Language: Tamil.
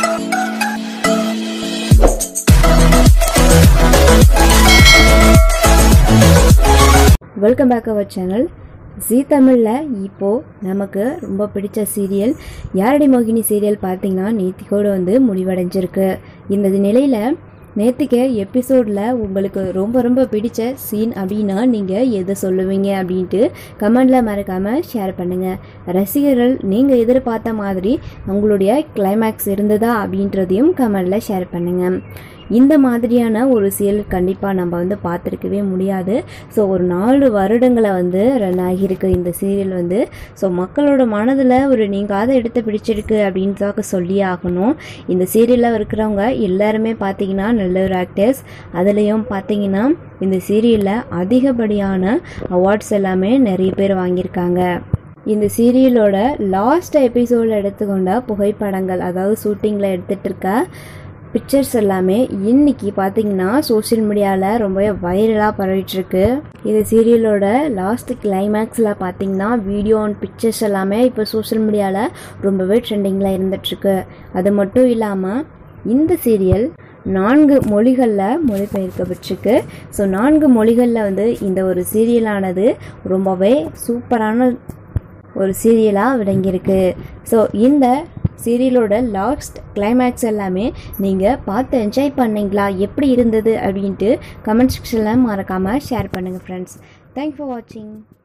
Welcome back our channel. Zee தமிழில் இப்போது நமக்கு ரொம்ப பிடிச்ச சீரியல் யாரடி மோகினி சீரியல் பார்த்திங்கன்னா நேத்திக்கோடு முடிவடைஞ்சிருக்கு. இந்த நிலையில் நேற்றுக்கு எபிசோடில் உங்களுக்கு ரொம்ப பிடிச்ச சீன் அப்படின்னா நீங்கள் எதை சொல்லுவீங்க அப்படின்ட்டு கமெண்டில் மறக்காமல் ஷேர் பண்ணுங்கள். ரசிகர்கள் நீங்கள் எதிர்பார்த்த மாதிரி உங்களுடைய கிளைமேக்ஸ் இருந்ததா அப்படின்றதையும் கமெண்டில் ஷேர் பண்ணுங்கள். இந்த மாதிரியான ஒரு சீரியல் கண்டிப்பாக நம்ம பார்த்துருக்கவே முடியாது. ஸோ ஒரு 4 வருடங்களை ரன் ஆகியிருக்கு இந்த சீரியல். ஸோ மக்களோட மனதில் ஒரு நீங்காத இடத்தை பிடிச்சிருக்கு அப்படின்றதாக சொல்லியே ஆகணும். இந்த சீரியலில் இருக்கிறவங்க எல்லாருமே பார்த்தீங்கன்னா நல்ல ஒரு ஆக்டர்ஸ். அதுலேயும் பார்த்தீங்கன்னா இந்த சீரியலில் அதிகப்படியான அவார்ட்ஸ் எல்லாமே நிறைய பேர் வாங்கியிருக்காங்க. இந்த சீரியலோட லாஸ்ட் எபிசோடில் எடுத்துக்கொண்ட புகைப்படங்கள், அதாவது ஷூட்டிங்கில் எடுத்துகிட்டு இருக்க பிக்சர்ஸ் எல்லாமே இன்னைக்கு பார்த்தீங்கன்னா சோஷியல் மீடியாவில் ரொம்ப வைரலாக பரவிட்டுருக்கு. இந்த சீரியலோட லாஸ்ட் கிளைமேக்ஸில் பார்த்தீங்கன்னா வீடியோ அண்ட் பிக்சர்ஸ் எல்லாமே இப்போ சோஷியல் மீடியாவில் ரொம்பவே ட்ரெண்டிங்கில் இருந்துகிட்ருக்கு. அது மட்டும் இல்லாமல் இந்த சீரியல் 4 மொழிகளில் மொழிபெயர்க்கப்பட்டிருக்கு. ஸோ 4 மொழிகளில் இந்த ஒரு சீரியலானது ரொம்பவே சூப்பரான ஒரு சீரியலாக விளங்கியிருக்கு. ஸோ இந்த சீரியலோட லாஸ்ட் கிளைமேக்ஸ் எல்லாமே நீங்கள் பார்த்து என்ஜாய் பண்ணிங்களா, எப்படி இருந்தது அப்படின்ட்டு கமெண்ட் செக்ஷனில் மறக்காமல் ஷேர் பண்ணுங்கள் ஃப்ரெண்ட்ஸ். தேங்க்ஸ் ஃபார் வாட்சிங்.